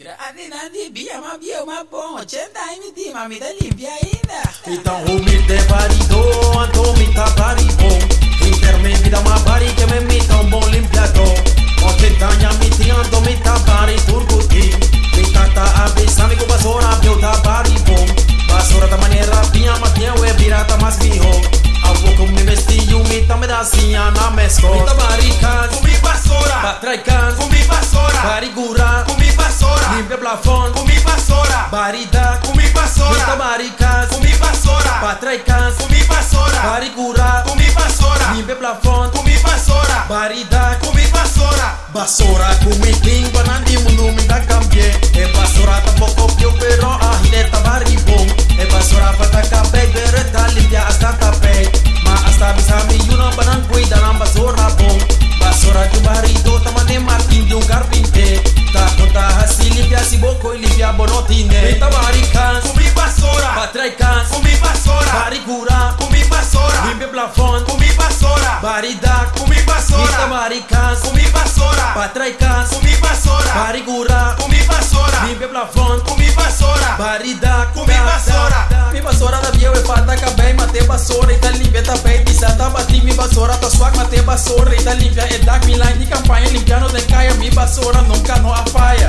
Grande nandi bia ma bom, 80 MT, ma mi dá limpia ainda. Então humilde varido, anto mi tá bom. Interme vida uma bari que me tão bom limpiado. 80 MT, anto mi tá turguti. Mi tata avisa mi com vassoura, meu tá bom. Vassoura da maneira pinha, mas tinha o pirata mais viho. Avô com me vestiu, mi tá me dá assim na mesco. Mi tá barican, comi vassoura. Patraican, comi vassoura. Barigura, comi vassoura. limpe plafond, comi vassoura. Barida, comi vassoura. mi tá barican, comi vassoura. Patraican, comi vassoura. Barigura, comi vassoura. limpe plafond, comi vassoura. Barida, comi vassoura. vassoura comi timba nandi mundo me dá cambie. E vassoura tá pouco più pero a hileta baribom. E vassoura pata cabe bereta limpia hasta tapei. Ma hasta bisami yuna banan cuida na vassoura bom. Vassoura de barito tamane martin de carpinte. Ta conta hasi limpia si bocco limpia bonotine. Mita barican, comi vassoura. patraican, comi vassoura. barigura, comi vassoura. limpe plafond, comi vassoura. barida, comi vassoura. mita barican, comi vassoura. patraican, comi vassoura. barigura, comi vassoura. limpe plafond, comi vassoura. barida, comi vassoura. Mi vassoura da via e fatta cabei, ma te vassoura e ta limpia ta bei, ti sa ta bati mi vassoura ta swag, ma te vassoura e ta limpia e dag mi line di campagna limpiano de caia, mi vassoura nunca no afaia.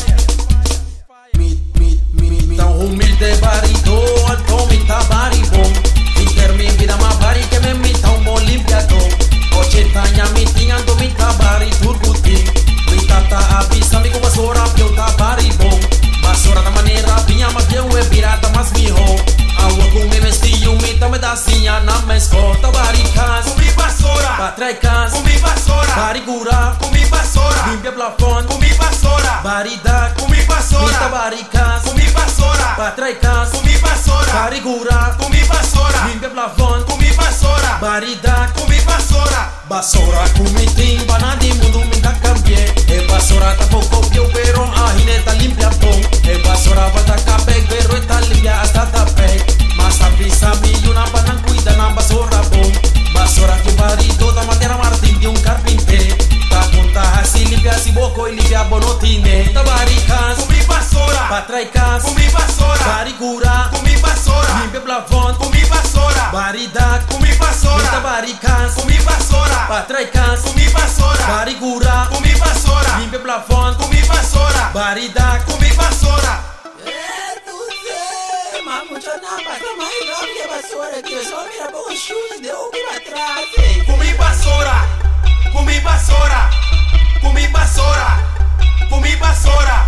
Tão humilde barito, alto mi ta baribom. Intermi vida ma bari que me tão bom limpiado. 80 mi tinhando mi ta bari turguti. Mi tata avisa mi com vassoura, eu ta baribom. Vassoura da maneira pinha, mas eu é pirata, mas miho. Água com me vestiu, mi ta me dá sinha na mescota. Baricas, comi vassoura. patraicas, comi vassoura. barigura, comi vassoura. limpia plafond, comi vassoura. barida, comi mita vassoura. baricas, comi vassoura. patraicas, comi vassoura. barigura, comi vassoura. limpia plafond, comi vassoura. barida, comi vassoura. vassoura comi timba, nadi mundo me dá cambie. E vassoura tá pouco più pero a hineta limpia bom. E vassoura vai tá cabe pero e tá limpia hasta tapei. Mas tá pisa mi una banan cuida na vassoura bom. Vassoura que barito da maneira martin de carpinte. Tá conta assim limpia si boco e limpia bonotine. Tá baricas, comi vassoura. patraicas, comi vassoura. barigura, comi vassoura. limpe plafond, comi vassoura. barida, comi mita vassoura. baricas, comi vassoura. patraicas, comi vassoura. barigura, comi vassoura. limpe plafond, comi vassoura. barida, comi vassoura. Comi vassoura. Comi vassoura. Comi vassoura. Comi vassoura.